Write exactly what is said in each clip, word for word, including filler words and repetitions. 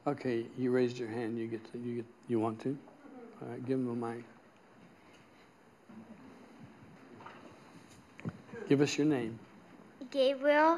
Okay, you raised your hand. You get to, you get, you want to? All right, give him a mic. Give us your name. Gabriel.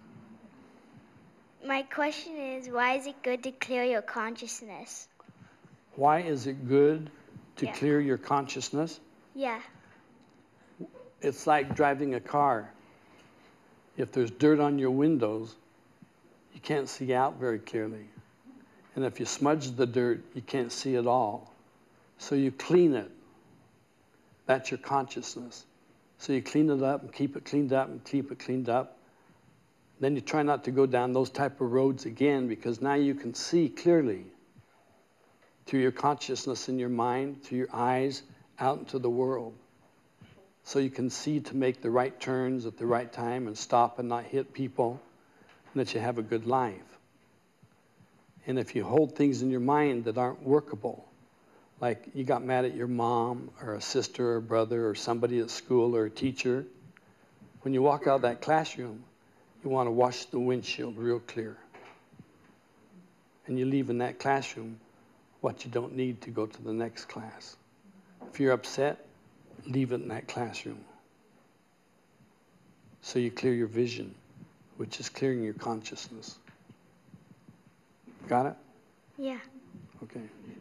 My question is, why is it good to clear your consciousness? Why is it good to Yeah. clear your consciousness? Yeah. It's like driving a car. If there's dirt on your windows, you can't see out very clearly. And if you smudge the dirt, you can't see it all. So you clean it. That's your consciousness. So you clean it up and keep it cleaned up and keep it cleaned up. Then you try not to go down those type of roads again, because now you can see clearly through your consciousness in your mind, through your eyes, out into the world. So you can see to make the right turns at the right time and stop and not hit people, and that you have a good life. And if you hold things in your mind that aren't workable, like you got mad at your mom or a sister or a brother or somebody at school or a teacher, when you walk out of that classroom, you want to wash the windshield real clear. And you leave in that classroom what you don't need to go to the next class. If you're upset, leave it in that classroom. So you clear your vision, which is clearing your consciousness. Got it? Yeah. Okay.